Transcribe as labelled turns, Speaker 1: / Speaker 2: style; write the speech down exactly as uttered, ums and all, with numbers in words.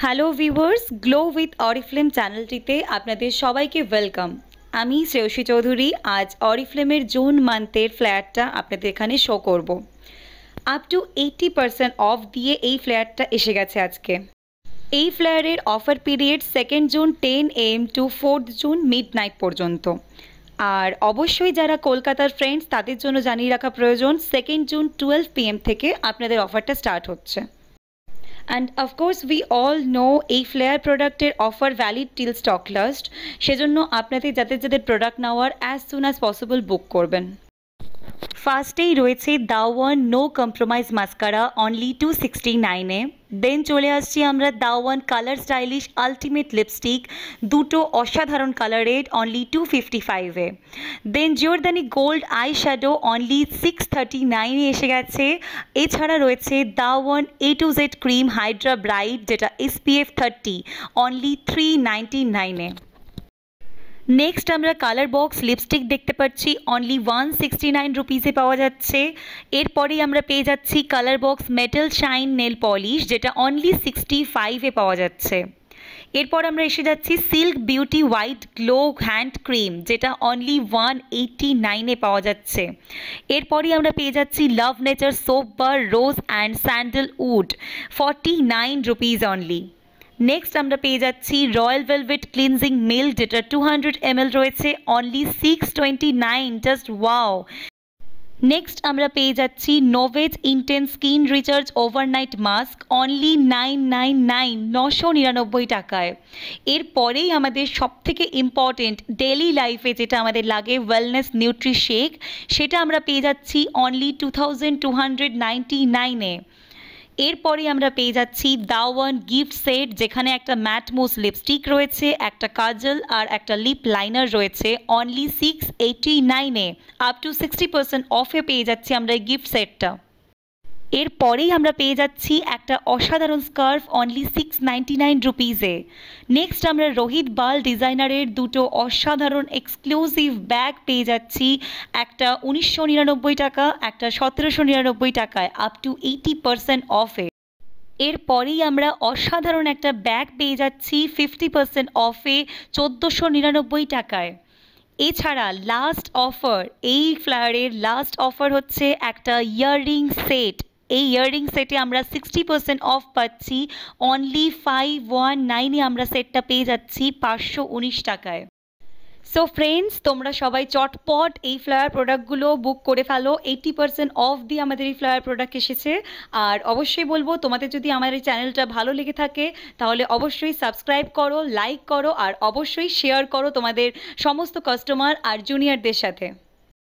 Speaker 1: Hello viewers, glow with Oriflame চ্যানেলটিতে আপনাদের সবাইকে ওয়েলকাম। আমি শ্রেয়সী চৌধুরী। আজ অরিফ্লেমের জুন মান্থের ফ্ল্যাটটা আপনাদের এখানে শো করব। Up to eighty percent off দিয়ে এই ফ্ল্যাটটা এসে গেছে আজকে। এই ফ্লেয়ারের offer period second June ten A M to fourth June midnight পর্যন্ত। আর অবশ্যই যারা কলকাতার ফ্রেন্ডস তাদের জন্য জানিয়ে রাখা প্রয়োজন, second June twelve P M থেকে আপনাদের অফারটা স্টার্ট হচ্ছে। And of course we all know এই ফ্লেয়ার প্রোডাক্টের offer valid till stock last, সেজন্য আপনাদের যাদের যাদের প্রোডাক্ট নেওয়ার as soon as possible book করবেন। ফার্স্টেই রয়েছে the one no compromise mascara only two sixty নাইনে। দেন চলে আসছি আমরা দাওয়ান কালার স্টাইলিশ আলটিমেট লিপস্টিক, দুটো অসাধারণ কালারের অনলি টু ফিফটি ফাইভে। Then Giordani gold eye shadow only six thirty নাইনে এসে গেছে। এছাড়া রয়েছে the one A to Z cream hydra bright, যেটা S P F thirty, only three ninety নাইনে। নেক্সট আমরা কালার বক্স লিপস্টিক দেখতে পাচ্ছি অনলি ওয়ান সিক্সটি নাইন রুপিসে পাওয়া যাচ্ছে। এরপরেই আমরা পেয়ে যাচ্ছি colour box metal shine nail polish, যেটা অনলি সিক্সটি ফাইভে পাওয়া যাচ্ছে। এরপর আমরা এসে যাচ্ছি silk beauty white glow hand cream, যেটা অনলি ওয়ান এইটটি নাইনে পাওয়া যাচ্ছে। এরপরই আমরা পেয়ে যাচ্ছি love nature soap bar rose and sandalwood, forty nine rupees only. Next আমরা পেয়ে যাচ্ছি রয়্যাল ভেলভেট ক্লিনজিং মিল্ক, যেটা টু হান্ড্রেড এম এল রয়েছে only six twenty nine, just wow. Next আমরা পেয়ে যাচ্ছি Novage intense skin recharge overnight mask only nine nine nine, নশো নিরানব্বই টাকায়। এরপরেই আমাদের সবথেকে ইম্পর্টেন্ট ডেলি লাইফে যেটা আমাদের লাগে ওয়েলনেস নিউট্রি শেক, সেটা আমরা পেয়ে যাচ্ছি only two thousand two hundred ninety নাইনে। এরপরে আমরা পেয়ে যাচ্ছি দাওয়ান গিফট সেট, যেখানে একটা ম্যাট মুস লিপস্টিক রয়েছে, একটা কাজল আর একটা লিপ লাইনার রয়েছে অনলি সিক্স এইটি নাইনে। আপ টু সিক্সটি পার্সেন্ট অফে পেয়ে যাচ্ছি আমরা এই গিফট সেটটা। এরপরেই আমরা পেয়ে যাচ্ছি একটা অসাধারণ scarf only six ninety nine রুপিসে। নেক্সট আমরা রোহিত বাল ডিজাইনারের দুটো অসাধারণ এক্সক্লুসিভ ব্যাগ পেয়ে যাচ্ছি, একটা উনিশশো নিরানব্বই টাকা, একটা সতেরোশো নিরানব্বই টাকায়, আপ টু এইটি পার্সেন্ট অফে। এরপরেই আমরা অসাধারণ একটা ব্যাগ পেয়ে যাচ্ছি ফিফটি পার্সেন্ট অফে চোদ্দোশো নিরানব্বই টাকায়। এছাড়া লাস্ট অফার, এই ফ্লায়ারের লাস্ট অফার হচ্ছে একটা ইয়াররিং সেট। এই ইয়াররিং সেটে আমরা সিক্সটি পার্সেন্ট অফ পাচ্ছি অনলি ফাইভ ওয়ান নাইনে, আমরা সেটটা পেয়ে যাচ্ছি পাঁচশো উনিশ টাকায়। সো ফ্রেন্ডস, তোমরা সবাই চটপট এই ফ্লায়ার প্রোডাক্টগুলো বুক করে ফেলো। এইটি পার্সেন্ট অফ দিয়ে আমাদের এই ফ্লায়ার প্রোডাক্ট এসেছে। আর অবশ্যই বলবো, তোমাদের যদি আমার এই চ্যানেলটা ভালো লেগে থাকে তাহলে অবশ্যই সাবস্ক্রাইব করো, লাইক করো আর অবশ্যই শেয়ার করো তোমাদের সমস্ত কাস্টমার আর জুনিয়রদের সাথে।